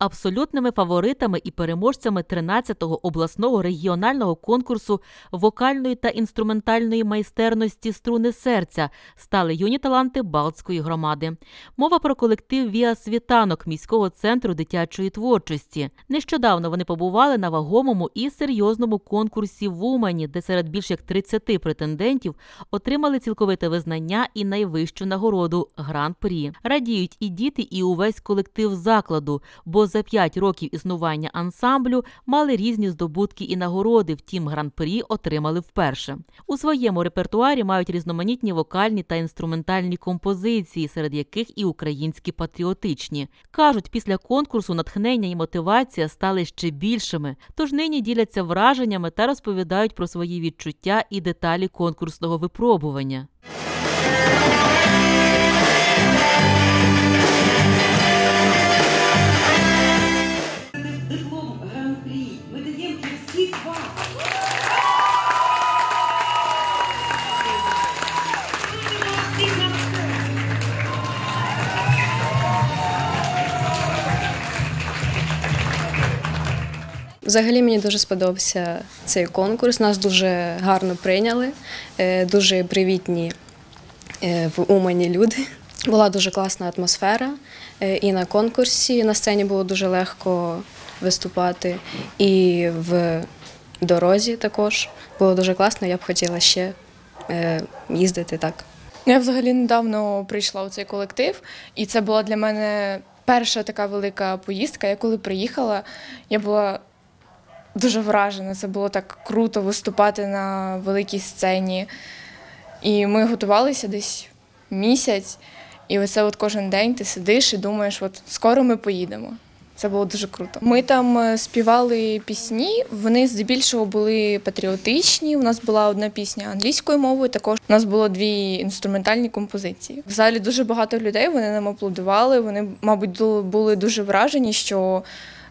абсолютними фаворитами і переможцями 13-го обласного регіонального конкурсу вокальної та інструментальної майстерності «Струни серця» стали юні таланти Балтської громади. Мова про колектив «Віа Світанок» міського центру дитячої творчості. Нещодавно вони побували на вагомому і серйозному конкурсі в Умані, де серед більш як 30 претендентів отримали цілковите визнання і найвищу нагороду – гран-прі. Радіють і діти, і увесь колектив закладу, бо за 5 років існування ансамблю мали різні здобутки і нагороди, втім гран-прі отримали вперше. У своєму репертуарі мають різноманітні вокальні та інструментальні композиції, серед яких і українські патріотичні. Кажуть, після конкурсу натхнення і мотивація стали ще більшими, тож нині діляться враженнями та розповідають про свої відчуття і деталі конкурсного випробування. Диплом гран-прі ми даємо для всіх вас. Взагалі мені дуже сподобався цей конкурс, нас дуже гарно прийняли, дуже привітні в Умані люди. Була дуже класна атмосфера і на конкурсі, на сцені було дуже легко виступати, і в дорозі також було дуже класно, я б хотіла ще їздити так. Я взагалі недавно прийшла у цей колектив, і це була для мене перша така велика поїздка. Я коли приїхала, я була дуже вражена, це було так круто виступати на великій сцені. І ми готувалися десь місяць, і оце от кожен день ти сидиш і думаєш, от скоро ми поїдемо. Це було дуже круто. Ми там співали пісні, вони здебільшого були патріотичні. У нас була одна пісня англійською мовою, також у нас було 2 інструментальні композиції. В залі дуже багато людей, вони нам аплодували, вони, мабуть, були дуже вражені, що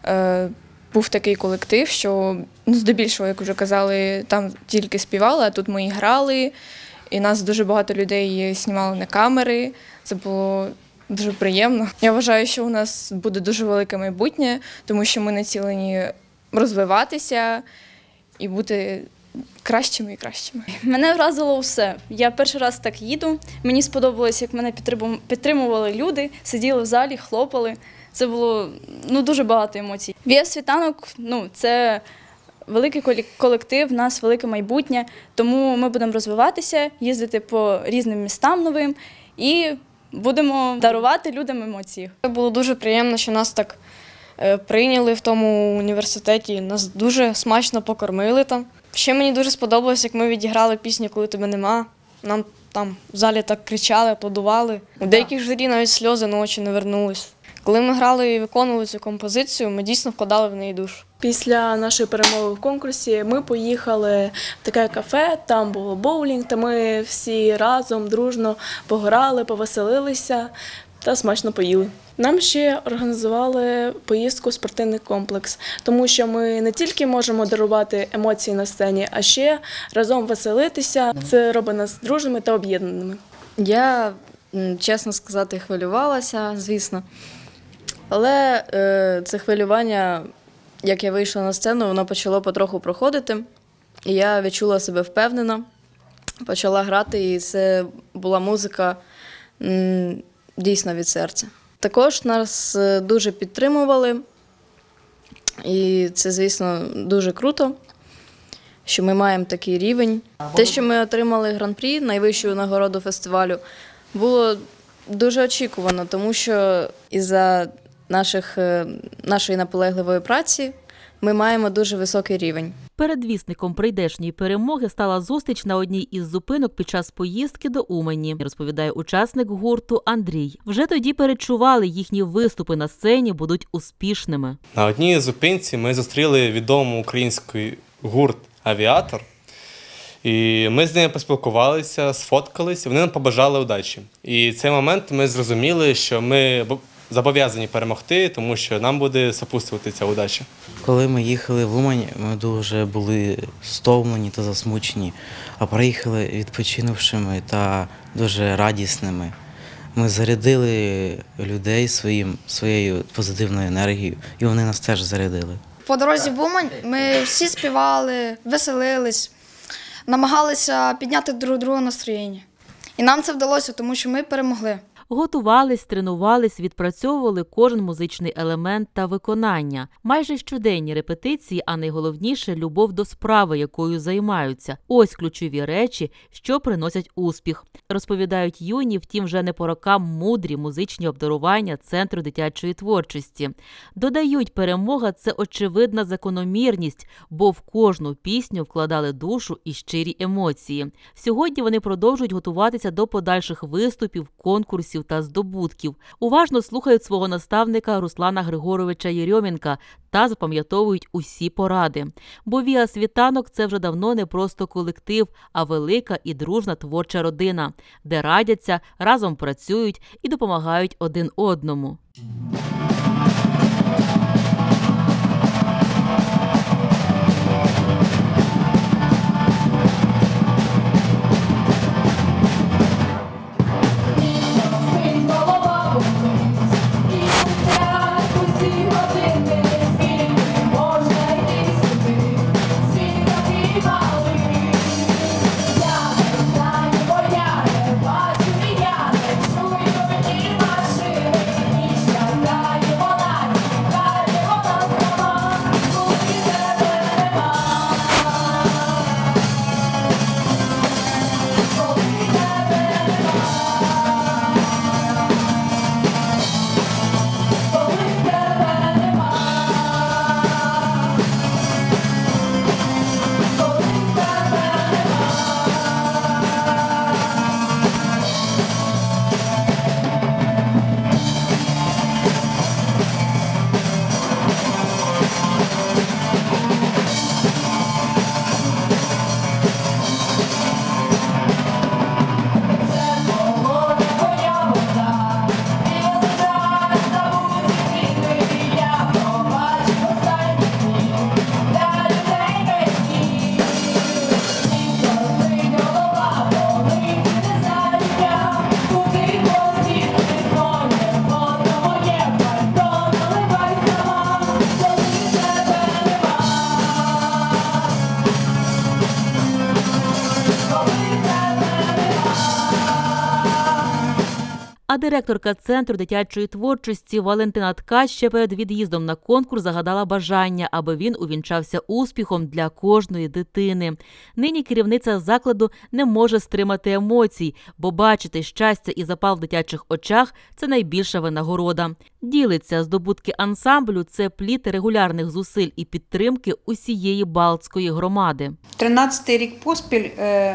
був такий колектив, що здебільшого, як вже казали, там тільки співали, а тут ми і грали, і нас дуже багато людей знімали на камери. Це було дуже приємно. Я вважаю, що у нас буде дуже велике майбутнє, тому що ми націлені розвиватися і бути кращими і кращими. Мене вразило все. Я перший раз так їду. Мені сподобалось, як мене підтримували люди, сиділи в залі, хлопали. Це було дуже багато емоцій. «Віа Світанок» – це великий колектив, в нас велике майбутнє, тому ми будемо розвиватися, їздити по різним містам новим і будемо дарувати людям емоції. Було дуже приємно, що нас так прийняли в тому університеті, нас дуже смачно покормили там. Ще мені дуже сподобалось, як ми відіграли пісню «Коли тебе нема». Нам там в залі так кричали, аплодували. У деяких журі навіть сльози на очі не вернулись. Коли ми грали і виконували цю композицію, ми дійсно вкладали в неї душу. Після нашої перемоги в конкурсі ми поїхали в таке кафе, там було боулінг, та ми всі разом дружно пограли, повеселилися та смачно поїли. Нам ще організували поїздку в спортивний комплекс, тому що ми не тільки можемо дарувати емоції на сцені, а ще разом веселитися. Це робить нас дружними та об'єднаними. Я, чесно сказати, хвилювалася, звісно. Але це хвилювання, як я вийшла на сцену, воно почало потроху проходити. І я відчула себе впевнено, почала грати, і це була музика дійсно від серця. Також нас дуже підтримували, і це, звісно, дуже круто, що ми маємо такий рівень. Те, що ми отримали гран-прі, найвищу нагороду фестивалю, було дуже очікувано, тому що із-за нашої наполегливої праці ми маємо дуже високий рівень. Передвісником прийдешньої перемоги стала зустріч на одній із зупинок під час поїздки до Умані, розповідає учасник гурту Андрій. Вже тоді передчували, їхні виступи на сцені будуть успішними. На одній зупинці ми зустріли відомий український гурт «Авіатор». І ми з ними поспілкувалися, сфоткалися, вони нам побажали удачі. І в цей момент ми зрозуміли, що ми зобов'язані перемогти, тому що нам буде супутствувати ця удача. Коли ми їхали в Умань, ми дуже були стомлені та засмучені, а приїхали відпочинувшими та дуже радісними. Ми зарядили людей своєю позитивною енергією, і вони нас теж зарядили. По дорозі в Умань ми всі співали, веселились, намагалися підняти друг другу настроєння. І нам це вдалося, тому що ми перемогли. Готувались, тренувались, відпрацьовували кожен музичний елемент та виконання. Майже щоденні репетиції, а найголовніше – любов до справи, якою займаються. Ось ключові речі, що приносять успіх. Розповідають юні, втім вже не по рокам мудрі музичні обдарування Центру дитячої творчості. Додають, перемога – це очевидна закономірність, бо в кожну пісню вкладали душу і щирі емоції. Сьогодні вони продовжують готуватися до подальших виступів, конкурсів та здобутків. Уважно слухають свого наставника Руслана Григоровича Єрьомінка та запам'ятовують усі поради. Бо Віа Світанок – це вже давно не просто колектив, а велика і дружна творча родина, де радяться, разом працюють і допомагають один одному. А директорка Центру дитячої творчості Валентина Ткач ще перед від'їздом на конкурс загадала бажання, аби він увінчався успіхом для кожної дитини. Нині керівниця закладу не може стримати емоцій, бо бачити щастя і запал в дитячих очах – це найбільша винагорода. Ділиться, здобутки ансамблю – це плід регулярних зусиль і підтримки усієї Балтської громади. 13-й рік поспіль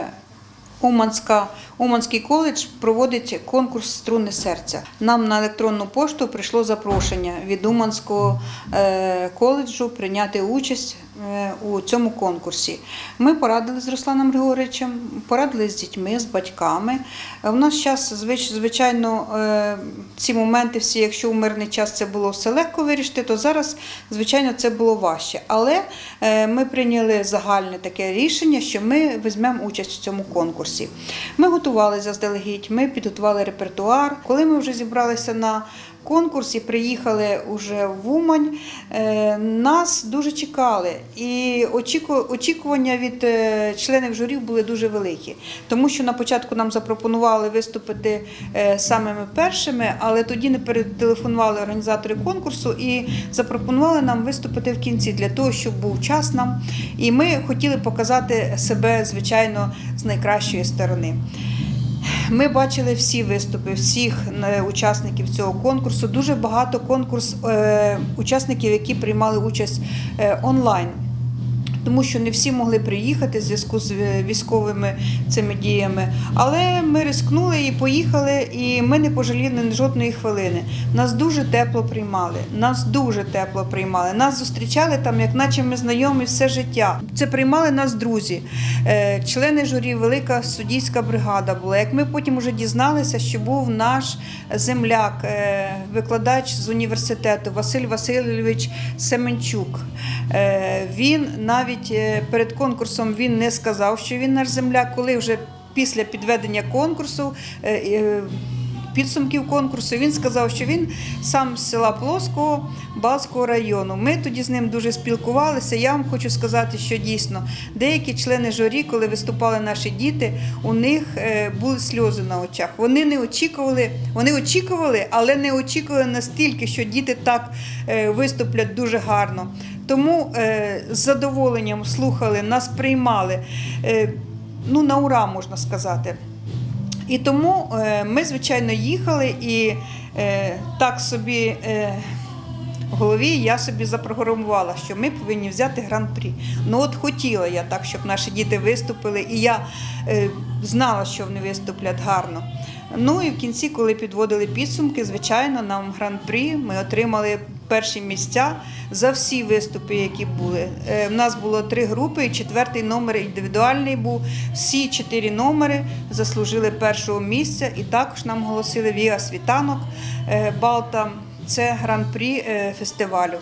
Уманський коледж проводить конкурс «Струни серця». Нам на електронну пошту прийшло запрошення від Уманського коледжу прийняти участь у цьому конкурсі. Ми порадили з Русланом Григоровичем, порадили з дітьми, з батьками. У нас час, звичайно, ці моменти всі, якщо у мирний час це було все легко вирішити, то зараз, звичайно, це було важче. Але ми прийняли загальне таке рішення, що ми візьмемо участь в цьому конкурсі. Ми готувалися заздалегідь, ми підготували репертуар. Коли ми вже зібралися на конкурс і приїхали вже в Умань, нас дуже чекали. І очікування від членів журі були дуже великі. Тому що на початку нам запропонували виступити самими першими, але тоді не перетелефонували організатори конкурсу і запропонували нам виступити в кінці, для того, щоб був час нам. І ми хотіли показати себе, звичайно, з найкращої сторони. Ми бачили всі виступи, всіх учасників цього конкурсу. Дуже багато учасників, які приймали участь онлайн. Тому що не всі могли приїхати в зв'язку з військовими цими діями. Але ми ризикнули і поїхали, і ми не пожаліли жодної хвилини. Нас дуже тепло приймали. Нас зустрічали там, як наче ми знайомі все життя. Це приймали нас друзі. Члени журі, велика суддівська бригада була. Як ми потім вже дізналися, що був наш земляк, викладач з університету Василь Васильович Семенчук. Він навіть перед конкурсом він не сказав, що він наш земляк. Коли вже після підведення конкурсу підсумків конкурсу. Він сказав, що він сам з села Плоского, Балтського району. Ми тоді з ним дуже спілкувалися. Я вам хочу сказати, що дійсно деякі члени журі, коли виступали наші діти, у них були сльози на очах. Вони очікували, але не очікували настільки, що діти так виступлять дуже гарно. Тому з задоволенням слухали, нас приймали, на ура, можна сказати. І тому ми, звичайно, їхали і так собі в голові я собі запрограмувала, що ми повинні взяти гран-прі. Хотіла я так, щоб наші діти виступили, і я знала, що вони виступлять гарно. І в кінці, коли підводили підсумки, звичайно, нам гран-прі, ми отримали перші місця за всі виступи, які були. У нас було 3 групи, і 4-й номер індивідуальний був. Всі 4 номери заслужили першого місця, і також нам оголосили Віа Світанок Балта. Це гран-прі фестивалю.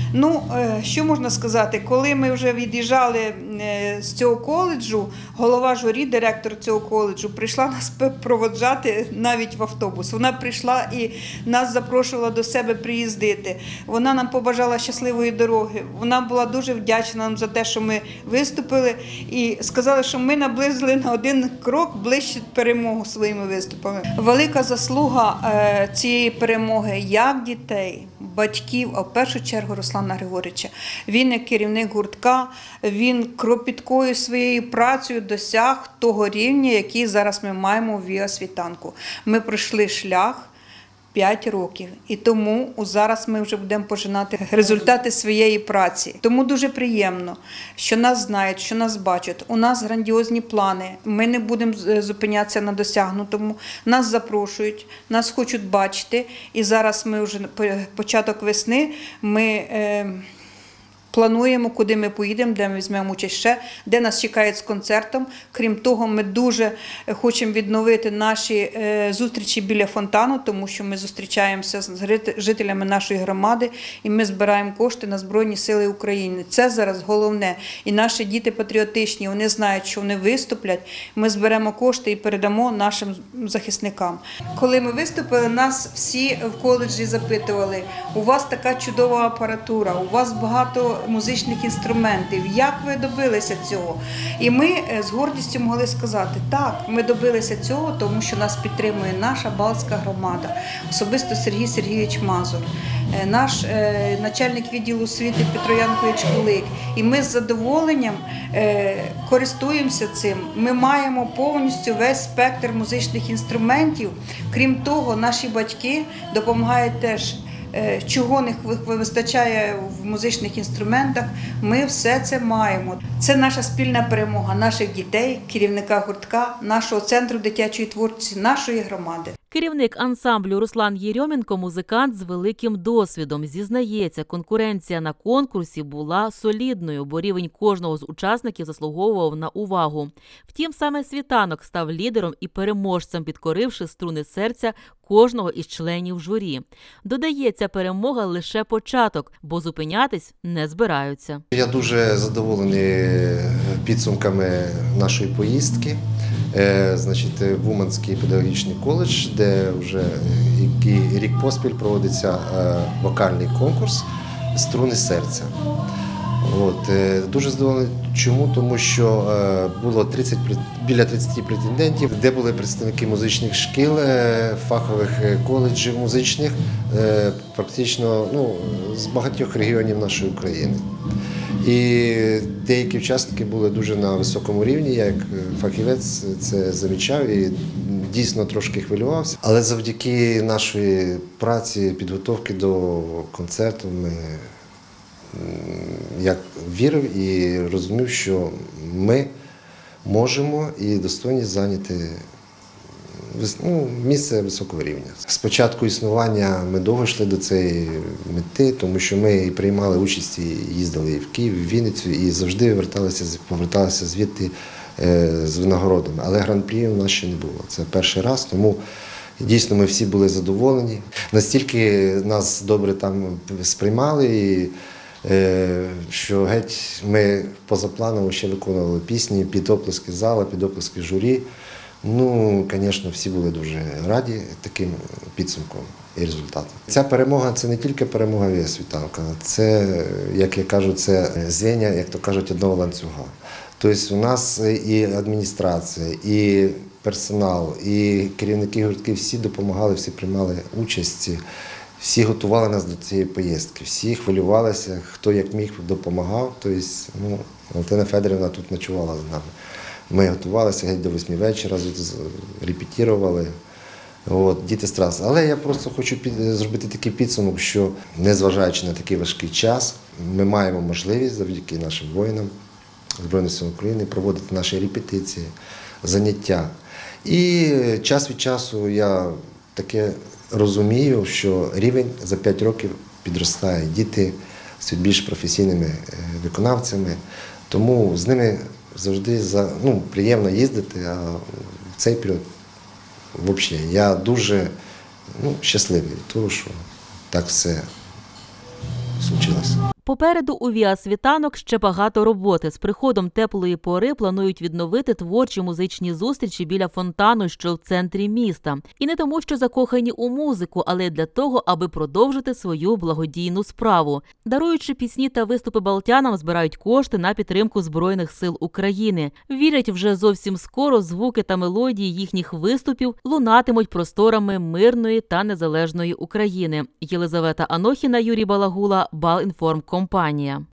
Що можна сказати, коли ми вже від'їжджали з цього коледжу, голова журі, директор цього коледжу, прийшла нас проводжати навіть в автобус. Вона прийшла і нас запрошувала до себе приїздити. Вона нам побажала щасливої дороги. Вона була дуже вдячна нам за те, що ми виступили, і сказали, що ми наблизили на 1 крок ближче перемогу своїми виступами. Велика заслуга цієї перемоги як дітей, батьків, а в першу чергу Руслана Григоровича. Він як керівник гуртка, він кропіткою своєю працею досяг того рівня, який зараз ми маємо в Віа Світанку. Ми пройшли шлях 5 років. І тому зараз ми вже будемо пожинати результати своєї праці. Тому дуже приємно, що нас знають, що нас бачать. У нас грандіозні плани. Ми не будемо зупинятися на досягнутому. Нас запрошують, нас хочуть бачити. І зараз ми вже початок весни, ми плануємо, куди ми поїдемо, де ми візьмемо участь ще, де нас чекають з концертом. Крім того, ми дуже хочемо відновити наші зустрічі біля фонтану, тому що ми зустрічаємося з жителями нашої громади і ми збираємо кошти на Збройні Сили України. Це зараз головне. І наші діти патріотичні, вони знають, що вони виступлять. Ми зберемо кошти і передамо нашим захисникам. Коли ми виступили, нас всі в коледжі запитували: у вас така чудова апаратура, у вас багато музичних інструментів. Як ви добилися цього? І ми з гордістю могли сказати: так, ми добилися цього, тому що нас підтримує наша Балтська громада, особисто Сергій Сергійович Мазур, наш начальник відділу освіти Петро Янкович Кулик. І ми з задоволенням користуємося цим. Ми маємо повністю весь спектр музичних інструментів. Крім того, наші батьки допомагають теж. Чого не вистачає в музичних інструментах, ми все це маємо. Це наша спільна перемога наших дітей, керівника гуртка, нашого центру дитячої творчості, нашої громади. Керівник ансамблю Руслан Єрьомінко – музикант з великим досвідом. Зізнається, конкуренція на конкурсі була солідною, бо рівень кожного з учасників заслуговував на увагу. Втім, саме Світанок став лідером і переможцем, підкоривши струни серця кожного із членів журі. Додає, ця перемога – лише початок, бо зупинятись не збираються. Я дуже задоволений підсумками нашої поїздки. В Уманський педагогічний коледж, де вже який рік поспіль проводиться вокальний конкурс «Струни серця». Дуже задоволений. Чому? Тому що було біля 30 претендентів, де були представники музичних шкіл, фахових коледжів музичних, практично з багатьох регіонів нашої України. І деякі учасники були дуже на високому рівні, я як фахівець це замічав і дійсно трошки хвилювався. Але завдяки нашої праці, підготовки до концерту, я вірив і розумів, що ми можемо і достойні зайняти місце високого рівня. З початку існування ми довго йшли до цієї мети, тому що ми приймали участь і їздили і в Київ, і в Вінницю, і завжди поверталися звідти з винагородами. Але гран-прі у нас ще не було. Це перший раз, тому дійсно ми всі були задоволені. Настільки нас добре там сприймали, що геть ми позапланово ще виконували пісні під оплески зала, під оплески журі. Ну, звісно, всі були дуже раді таким підсумком і результатом. Ця перемога – це не тільки перемога ВІА-Світанка, це, як я кажу, це звіння, як то кажуть, одного ланцюга. Тобто у нас і адміністрація, і персонал, і керівники гуртків всі допомагали, всі приймали участь, всі готували нас до цієї поїздки, всі хвилювалися, хто як міг допомагав. Тобто, Валентина Федорівна тут ночувала з нами. Ми готувалися геть до 8 вечора, репетирували. Діти старалися. Але я просто хочу зробити такий підсумок, що незважаючи на такий важкий час, ми маємо можливість завдяки нашим воїнам Збройних сил України проводити наші репетиції, заняття. І час від часу я таке розумію, що рівень за 5 років підростає. Діти стають більш професійними виконавцями, тому з ними завжди приємно їздити, а в цей період взагалі я дуже щасливий від того, що так все случилося. Попереду у ВІА-Світанок ще багато роботи. З приходом теплої пори планують відновити творчі музичні зустрічі біля фонтану, що в центрі міста. І не тому, що закохані у музику, але й для того, аби продовжити свою благодійну справу. Даруючи пісні та виступи балтянам, збирають кошти на підтримку Збройних сил України. Вірять, вже зовсім скоро звуки та мелодії їхніх виступів лунатимуть просторами мирної та незалежної України. Єлизавета Анохіна, Юрій Балагула, Балінформкомпанія.